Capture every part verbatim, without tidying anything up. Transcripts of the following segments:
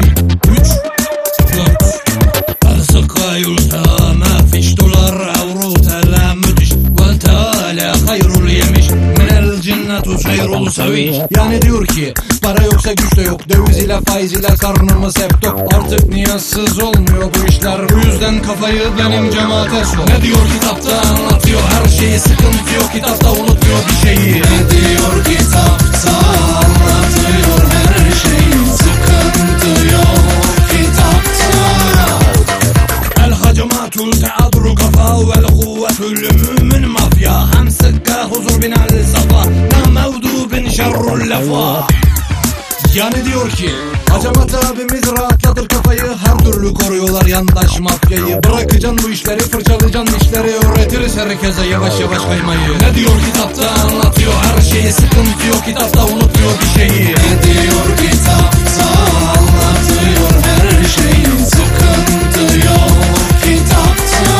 üç, dört. السقايلها ما فيش دولار اورو تلا müthiş والتالي خير اليمش من الجنة سير سويش. Yani diyor ki para yoksa güç de yok, döviz ile faiz ile karnımız hep tok. Artık niyazsız olmuyor bu işler, bu yüzden kafayı benim cemaate sok. Ne diyor kitapta anlatıyor her şeyi, sıkıntı yok kitapta unutmuyor bir şeyi. Ne diyor kitapta anlatıyor her şeyi, sıkıntı yok kitapta. El hacamatul teadru kafa vel kuvvetül mümin mafya. Hem sıkka huzur binel safa, ne mevdu bin şerrul lefa. Yani diyor ki Hacamat abimiz rahatlatır kafayı, her türlü koruyorlar yandaş mafyayı. Bırakacaksın bu işleri, fırçalayacaksın işleri, öğretiriz herkese yavaş yavaş kaymayı. Ne diyor kitapta anlatıyor her şeyi, sıkıntı yok kitapta unutmuyor bir şeyi. Ne diyor kitapta anlatıyor her şeyi, sıkıntı yok kitapta.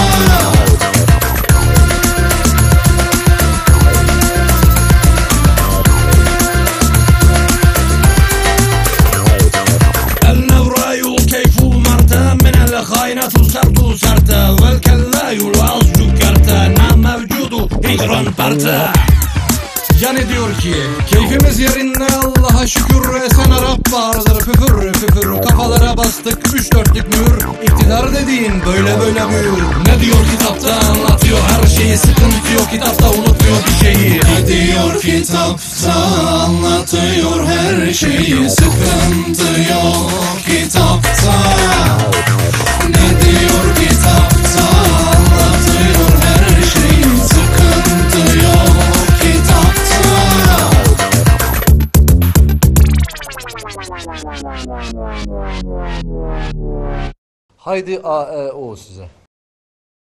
خاينة سرت سرتا والكلا يلعظ جكرتا نعم موجود هجران برتا. Yani diyor ki keyfimiz yerinde Allah'a şükür, sen Arap vardır püfür püfür. Kafalara bastık üç dörtlük mühür, iktidar dediğin böyle böyle büyür. Ne diyor kitapta anlatıyor her şeyi, sıkıntı yok kitapta unutmuyor bir şeyi. Ne diyor kitapta anlatıyor her şeyi, sıkıntı yok kitapta. Ne diyor kitapta anlatıyor her şeyi, sıkıntı yok kitapta. Haydi A E O size.